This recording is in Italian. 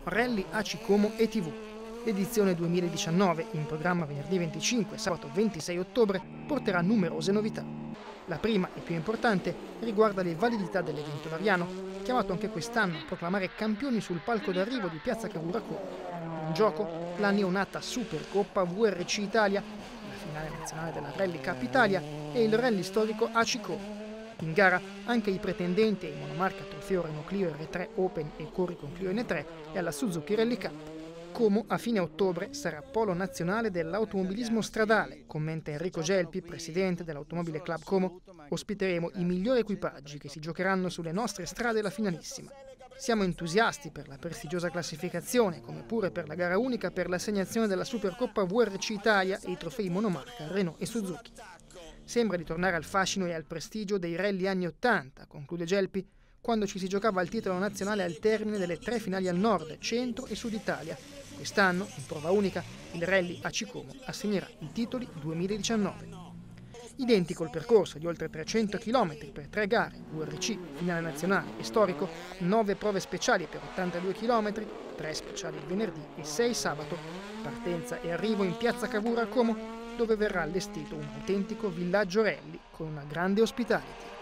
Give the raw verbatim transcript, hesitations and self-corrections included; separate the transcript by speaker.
Speaker 1: Rally A C I Como e tivù. L'edizione duemiladiciannove, in programma venerdì venticinque e sabato ventisei ottobre, porterà numerose novità. La prima e più importante riguarda le validità dell'evento lariano, chiamato anche quest'anno a proclamare campioni sul palco d'arrivo di Piazza Cavour Como. In gioco la neonata Supercoppa V R C Italia, la finale nazionale della Rally Cup Italia e il rally storico A C I Como. In gara anche i pretendenti ai monomarca Trofeo Renault Clio R tre Open e Corri con Clio N tre e alla Suzuki Rally Cup. Como a fine ottobre sarà polo nazionale dell'automobilismo stradale, commenta Enrico Gelpi, presidente dell'Automobile Club Como. Ospiteremo i migliori equipaggi che si giocheranno sulle nostre strade la finalissima. Siamo entusiasti per la prestigiosa classificazione, come pure per la gara unica per l'assegnazione della Supercoppa V R C Italia e i trofei monomarca Renault e Suzuki. Sembra di tornare al fascino e al prestigio dei rally anni ottanta, conclude Gelpi, quando ci si giocava il titolo nazionale al termine delle tre finali al nord, centro e sud Italia. Quest'anno, in prova unica, il rally A C I Como assegnerà i titoli duemiladiciannove. Identico il percorso di oltre trecento chilometri per tre gare, V R C, finale nazionale e storico, nove prove speciali per ottantadue chilometri, tre speciali il venerdì e sei sabato, partenza e arrivo in Piazza Cavour a Como, dove verrà allestito un autentico villaggio rally con una grande ospitality.